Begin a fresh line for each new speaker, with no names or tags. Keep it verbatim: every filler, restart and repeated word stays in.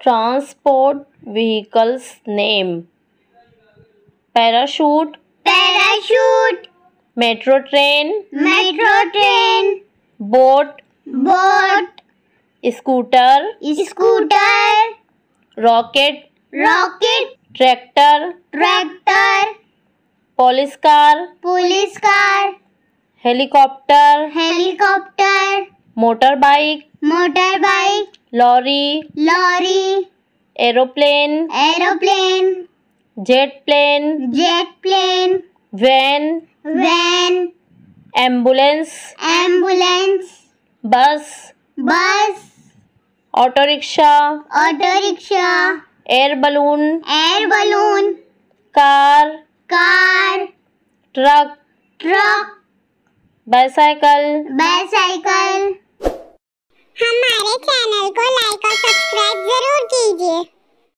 transport vehicles name. Parachute,
parachute,
metro train,
metro train,
boat,
boat,
scooter,
scooter,
rocket,
rocket,
tractor,
tractor,
police car,
police car,
helicopter,
helicopter,
motorbike,
motorbike,
lorry,
lorry,
aeroplane,
aeroplane,
jet plane,
jet plane,
van,
van,
ambulance,
ambulance,
bus,
bus,
auto rickshaw,
auto rickshaw,
air balloon,
air balloon,
car,
car,
truck,
truck,
bicycle.
bicycle. हमारे channel को like और subscribe जरूर